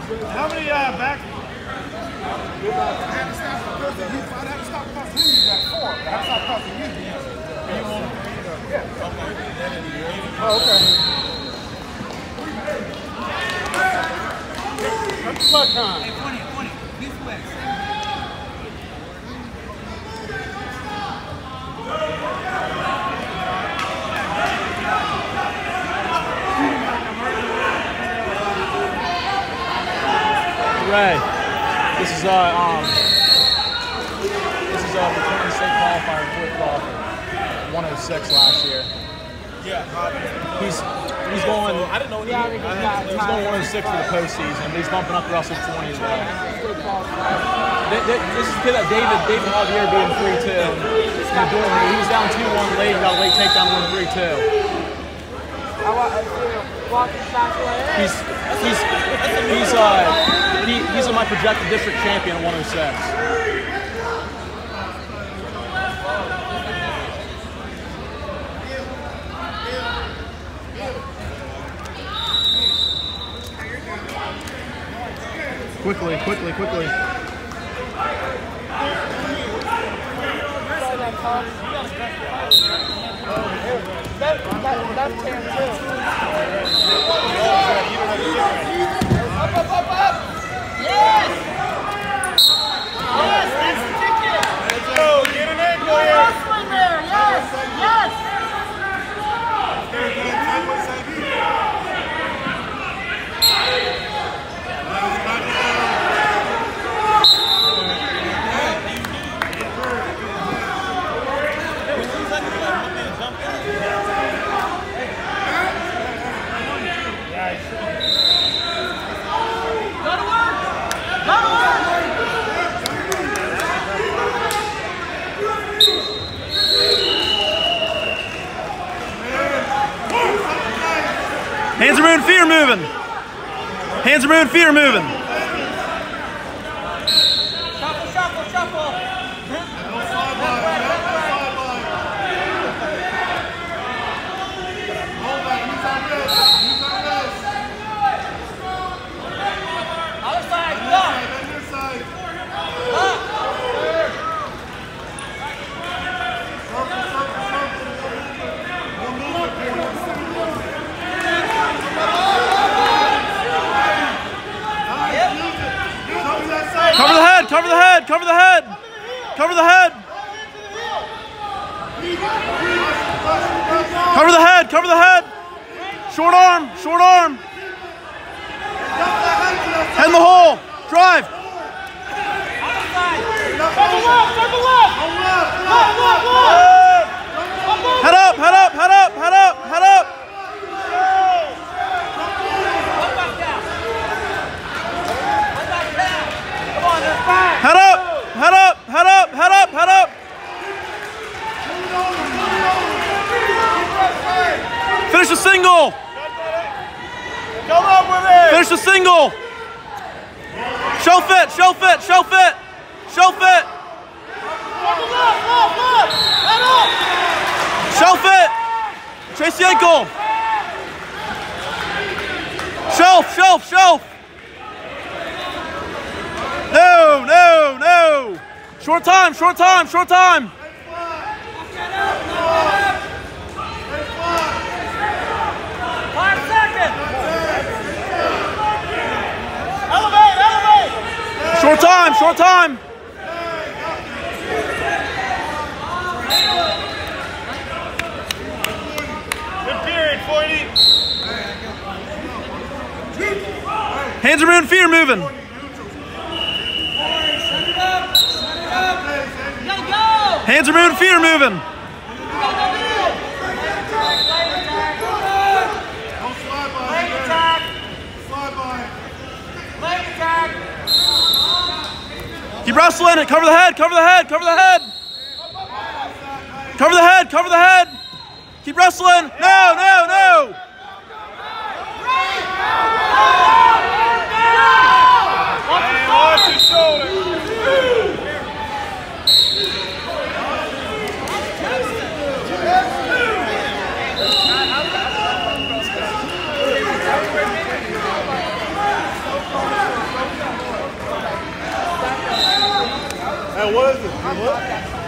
How many back? I had to stop because the heat. I had to stop because he used that 4. I had to stop because he used it. Yeah. Oh, okay. That's blood time. Hey, 20. This way. Ray, this is returning state qualifier, 4th qualifier, 106 last year. Yeah. He's going. I didn't know he's going 106 for the postseason, but he's bumping up Russell 20 as well. This is the kid that David Javier being 3-2. He was down 2-1 late, got a late takedown, win 3-2. He's my projected district champion at 106. Quickly. That's 10 too. Up. Yes! Yes, that's the ticket. Let's go. Get an ankle here. Wrestling there. Yes. Hands are moving, feet are moving. Hands are moving, feet are moving. Shuffle. Other side, go. Cover the head. Cover the head. Short arm. Head in the hole. Drive. Circle left. Head up. Head up. Finish the single. Come up with it. Finish the single. Show fit. Show fit. Chase the ankle. Shelf. No. Short time. 5 seconds. Elevate. Short time. Good period, 40. Hands are moving, feet are moving. Hands are moving, feet are moving. Keep wrestling it. Cover the head. Keep wrestling. No. Watch his shoulder. Yeah, what is it? What?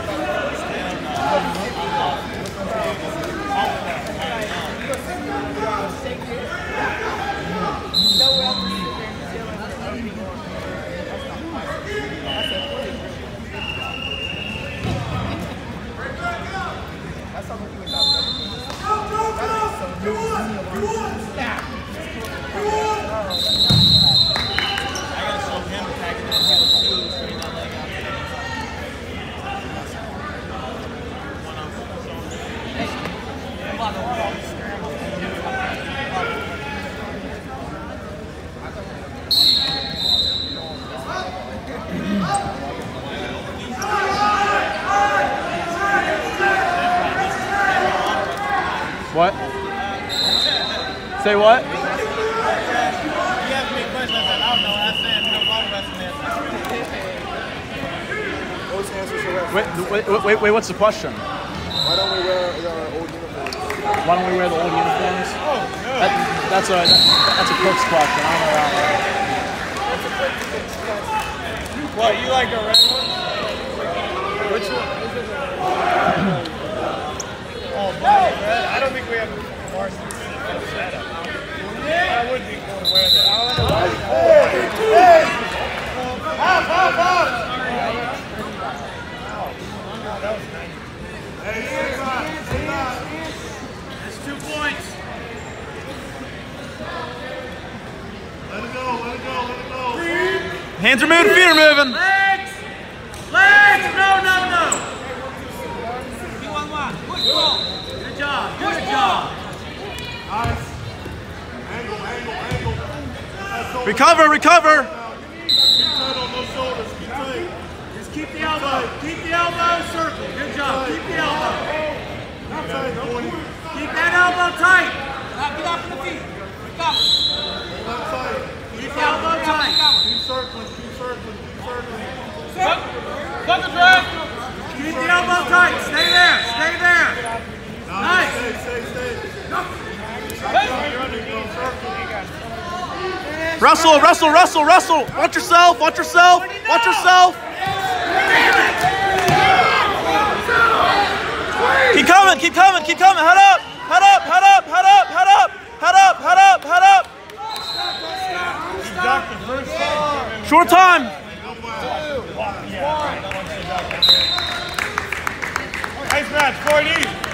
What? Say what? He asked me a question, I said, I don't know. I said, no water wrestling. Wait, what's the question? Why don't we wear our old uniforms? Why don't we wear the old uniforms? Oh, no. That's a cook's question. I don't know that one. What, you like the red one? Which one? Oh, red. I don't think we have a varsity setup. I would be cool to wear that. Hey! Hop! That was nice. Hey, that's 2 points. Let it go. Hands are moving, feet are moving. Legs! No! Good job. Nice. Angle. Recover. Keep tight on those shoulders. Keep tight. Just keep the elbow. Keep the elbow circle. Good job. Keep the elbow. Not tight, boy. Keep that elbow tight. Get off the feet. Recover. Not tight. Keep the elbow tight. Keep circling. Second drag. Keep the elbow tight. Stay there. Nice. Stay. Wrestle. Watch yourself. Keep coming. Head up. Short time. Nice match, 4D.